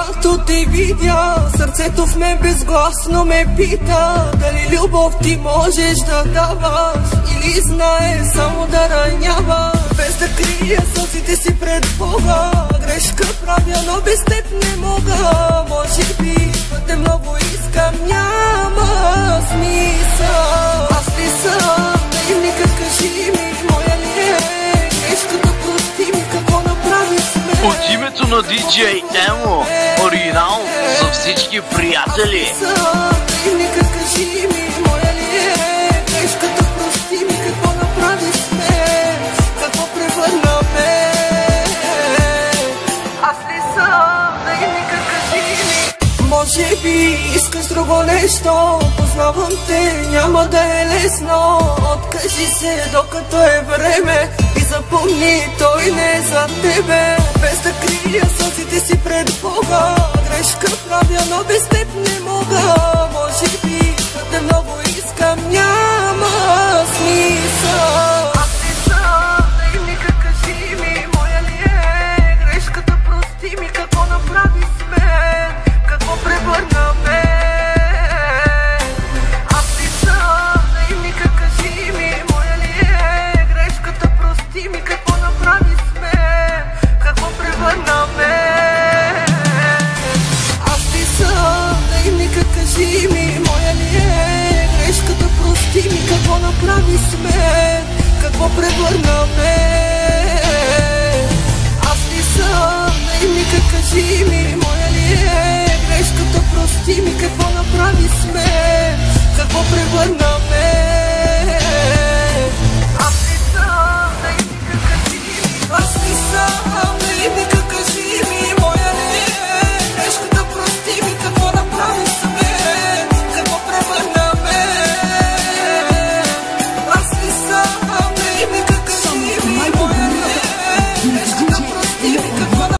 когато те видя, сърцето в мен безгласно ме пита дали любов ти можеш да даваш или знае само да ранява. Без да крия сълзите си пред Бога, грешка правя, но без теб не мога. Може би те много искам, няма смисъл. Аз ли съм наивникът, кажи ми, моя ли е грешката, прости ми, какво направи с мен? От името на DJ Емо, оригинал за всички приятели. Аз ли съм наивникът, кажи ми, моя ли е грешката, прости ми, какво направи с мен? Какво превърна мен? Аз ли съм наивникът, кажи ми? Може би искаш друго нещо, познавам те, няма да е лесно. Откажи се докато е време и запомни, той не е за тебе. Без да крия сълзите си пред Бога, грешка правя, но без теб не мога. Може би те много искам, няма смисъл. Аз ли съм наивникът, кажи ми, моя ли е грешката, прости ми, какво направи с мен? Какво превърна мен? Аз ли съм наивникът, кажи ми, моя ли е грешката, прости ми, какво направи с мен? Какво превърна мен? Аз ли съм наивникът, кажи ми, моя ли е грешката, прости ми, какво направи с мен? Какво превърна мен? Аз ли съм наивникът, кажи ми, моя ли е грешката, прости ми, какво направи с мен? Какво превърна